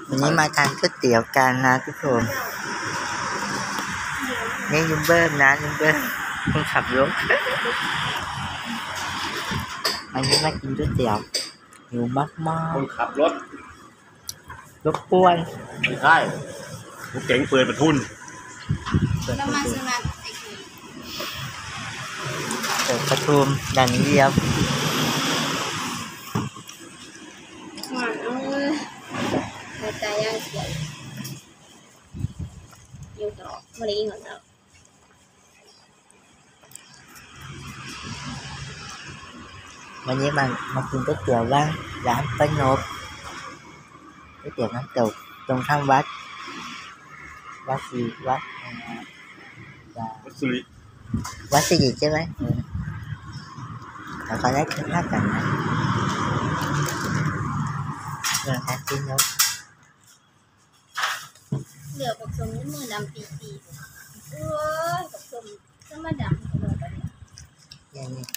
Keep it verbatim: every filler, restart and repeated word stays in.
วันนี้มาทานก๋วยเตี๋ยวกันนะทุกคนนี่ยุมเบิ้มนะยุมเบิ้มคนขับรถวันนี้มากินก๋วยเตี๋ยวหิวมากมากคนขับรถรบกวนไม่ใช่รถเก๋งเปิดประทุนน้ำมันสมัครเปิดประทุมดันเดียวหวานเอาเลยหัวใจย่างเสียอยู่ต่อมาลีก่อนเถอะวันนี้มามากินก๋วยเตี๋ยวร้านร้านป้านพก๋วยเตี๋ยวน้ำตกตรงข้างวัดวัดสีวัดวัดสุริวัดสิริใช่ไหมเราขอได้ขึ้นหน้ากันนะเรื่องการกินเนาะเหลือกับสมมือดำปีปีเออกับสมจะมาดำเลยแบบนี้อย่างนี้